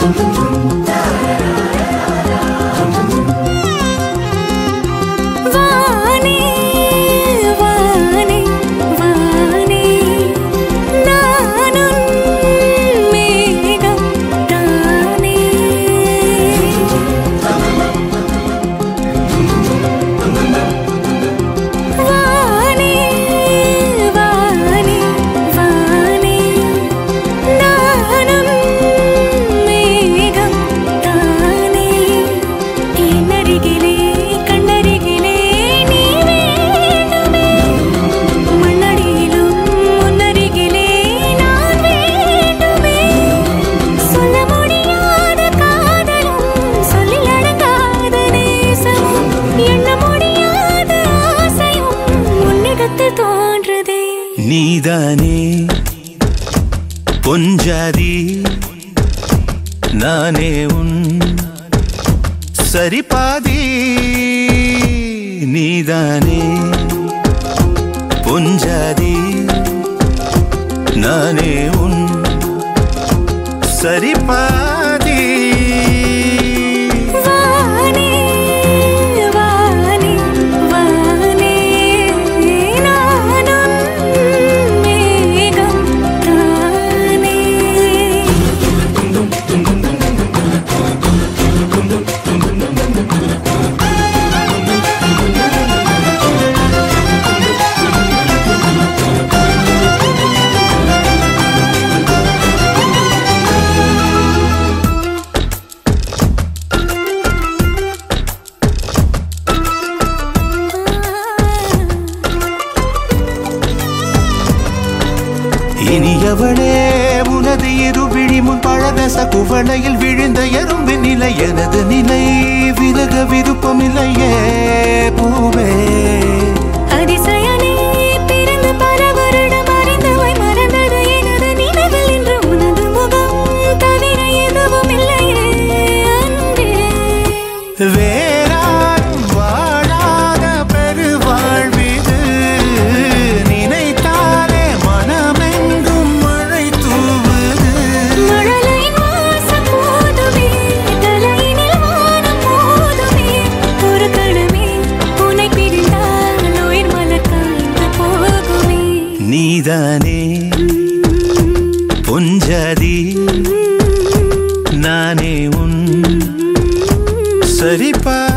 நீதானே பொஞ்சாதி நானே உன் சரிபாதி நீதானே பொஞ்சாதி நானே உன் சரிபாதி இனியவளே உனது இருவிழி முன் பழதச குவளையில் விழுந்த எறும்பின் நிலை எனது நிலை விலக விருப்பமில்லையே பூவே அதிசயனே பிறந்து பல வருடம் அறிந்தவை மறந்தது எனது நினைவில் இன்று உனது முகம் தவிர எதுவும் இல்லையே அன்பே வேறாரும் வாழாத பெருவாழ்விது நினைத்தாலே மனமெங்கும் மழை தூவுது மழலையின் வாசம் போதுமே தலையினில் வானம் போதுமே ஒரு கணமே உன்னை பிரிந்தால் உயிர் மலர் காய்ந்து போகுமே நீதானே பொஞ்சாதி நானே உன் சரிபா